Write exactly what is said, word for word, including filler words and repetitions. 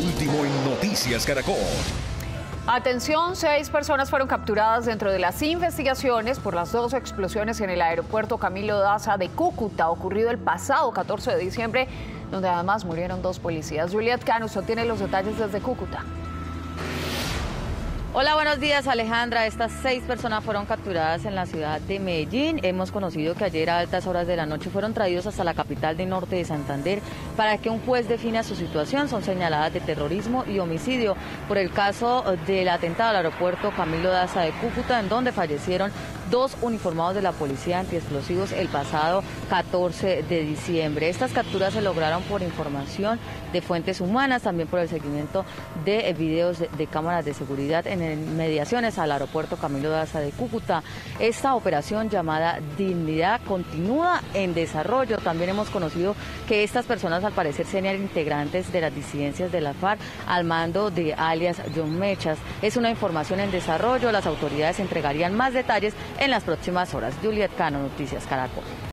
último en Noticias Caracol. Atención, seis personas fueron capturadas dentro de las investigaciones por las dos explosiones en el aeropuerto Camilo Daza de Cúcuta, ocurrido el pasado catorce de diciembre, donde además murieron dos policías. Juliet Cano tiene los detalles desde Cúcuta. Hola, buenos días, Alejandra. Estas seis personas fueron capturadas en la ciudad de Medellín. Hemos conocido que ayer a altas horas de la noche fueron traídos hasta la capital de Norte de Santander para que un juez defina su situación. Son señaladas de terrorismo y homicidio por el caso del atentado al aeropuerto Camilo Daza de Cúcuta, en donde fallecieron dos uniformados de la policía antiexplosivos el pasado catorce de diciembre. Estas capturas se lograron por información de fuentes humanas, también por el seguimiento de videos de, de cámaras de seguridad en inmediaciones al aeropuerto Camilo Daza de Cúcuta. Esta operación llamada Dignidad continúa en desarrollo. También hemos conocido que estas personas al parecer serían integrantes de las disidencias de la FARC al mando de alias John Mechas. Es una información en desarrollo. Las autoridades entregarían más detalles en las próximas horas. Juliet Cano, Noticias Caracol.